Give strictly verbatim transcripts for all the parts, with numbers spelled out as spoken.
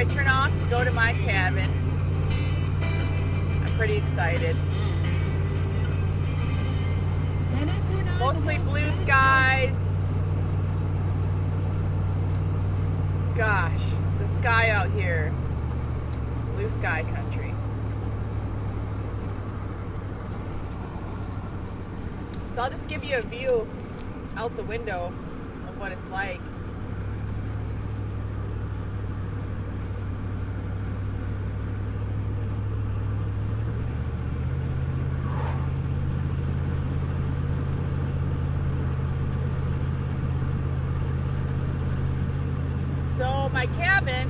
I turn off to go to my cabin. I'm pretty excited. Mostly blue skies. Gosh, the sky out here. Blue sky country. So I'll just give you a view out the window of what it's like. So my cabin,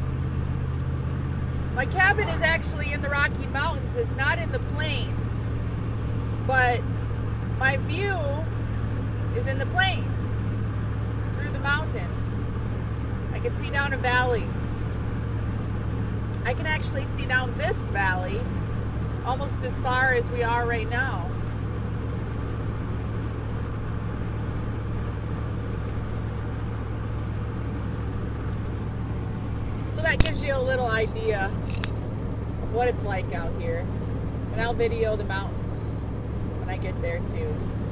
my cabin is actually in the Rocky Mountains. It's not in the plains, but my view is in the plains through the mountain. I can see down a valley. I can actually see down this valley almost as far as we are right now. So that gives you a little idea of what it's like out here. And I'll video the mountains when I get there too.